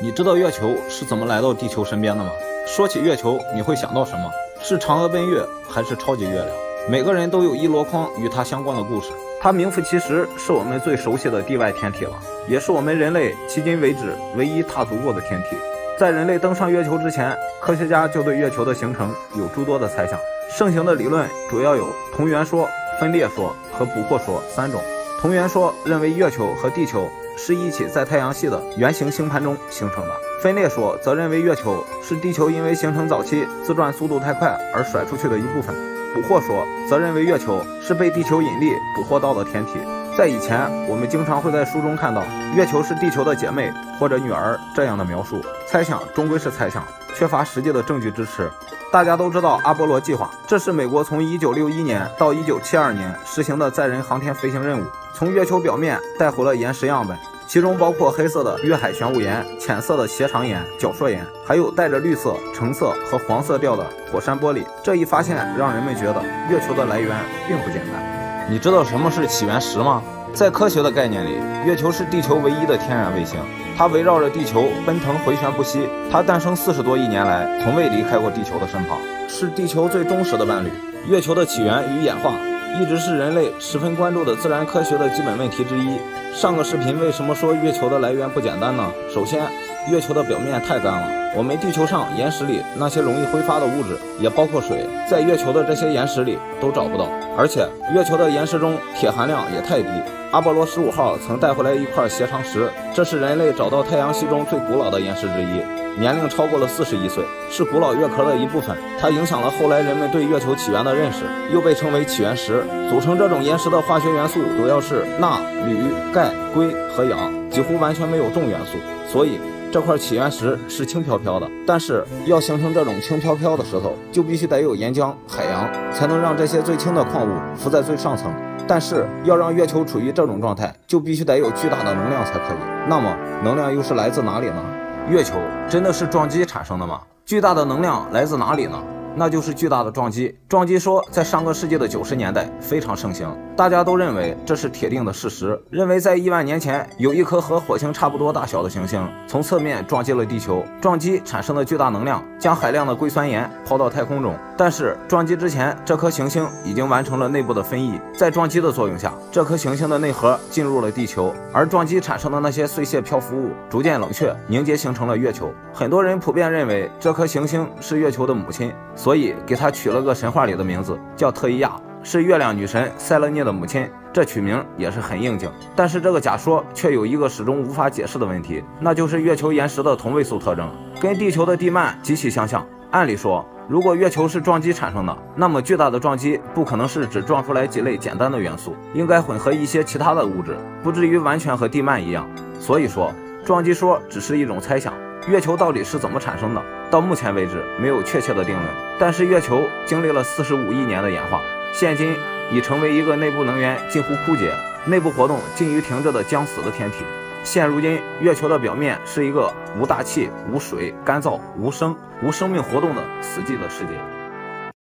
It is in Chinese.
你知道月球是怎么来到地球身边的吗？说起月球，你会想到什么？是嫦娥奔月，还是超级月亮？每个人都有一箩筐与它相关的故事。它名副其实是我们最熟悉的地外天体了，也是我们人类迄今为止唯一踏足过的天体。在人类登上月球之前，科学家就对月球的形成有诸多的猜想。盛行的理论主要有同源说、分裂说和捕获说三种。同源说认为月球和地球是一起在太阳系的圆形星盘中形成的，分裂说则认为月球是地球因为形成早期自转速度太快而甩出去的一部分，捕获说则认为月球是被地球引力捕获到的天体。在以前，我们经常会在书中看到月球是地球的姐妹或者女儿这样的描述，猜想终归是猜想，缺乏实际的证据支持。大家都知道阿波罗计划，这是美国从1961年到1972年实行的载人航天飞行任务，从月球表面带回了岩石样本，其中包括黑色的月海玄武岩、浅色的斜长岩、角硕岩，还有带着绿色、橙色和黄色调的火山玻璃。这一发现让人们觉得月球的来源并不简单。你知道什么是起源石吗？在科学的概念里，月球是地球唯一的天然卫星，它围绕着地球奔腾回旋不息。它诞生40多亿年来，从未离开过地球的身旁，是地球最忠实的伴侣。月球的起源与演化一直是人类十分关注的自然科学的基本问题之一。上个视频为什么说月球的来源不简单呢？首先，月球的表面太干了，我们地球上岩石里那些容易挥发的物质，也包括水，在月球的这些岩石里都找不到。而且月球的岩石中铁含量也太低。阿波罗15号曾带回来一块斜长石，这是人类找到太阳系中最古老的岩石之一，年龄超过了41岁，是古老月壳的一部分。它影响了后来人们对月球起源的认识，又被称为起源石。组成这种岩石的化学元素主要是钠、铝、钙、硅和氧，几乎完全没有重元素，所以这块起源石是轻飘飘的。但是要形成这种轻飘飘的石头，就必须得有岩浆、海洋，才能让这些最轻的矿物浮在最上层。但是要让月球处于这种状态，就必须得有巨大的能量才可以。那么能量又是来自哪里呢？月球真的是撞击产生的吗？巨大的能量来自哪里呢？那就是巨大的撞击。撞击说在上个世纪的90年代非常盛行，大家都认为这是铁定的事实，认为在1万年前有一颗和火星差不多大小的行星从侧面撞击了地球，撞击产生的巨大能量将海量的硅酸盐抛到太空中。但是撞击之前，这颗行星已经完成了内部的分异，在撞击的作用下，这颗行星的内核进入了地球，而撞击产生的那些碎屑漂浮物逐渐冷却凝结，形成了月球。很多人普遍认为这颗行星是月球的母亲，所以给它取了个神话里的名字，叫特伊亚，是月亮女神塞勒涅的母亲。这取名也是很应景。但是这个假说却有一个始终无法解释的问题，那就是月球岩石的同位素特征跟地球的地幔极其相像。按理说，如果月球是撞击产生的，那么巨大的撞击不可能是只撞出来几类简单的元素，应该混合一些其他的物质，不至于完全和地幔一样。所以说，撞击说只是一种猜想。月球到底是怎么产生的？到目前为止没有确切的定论。但是月球经历了45亿年的演化，现今已成为一个内部能源近乎枯竭、内部活动近于停滞的将死的天体。现如今，月球的表面是一个无大气、无水、干燥、无生命活动的死寂的世界。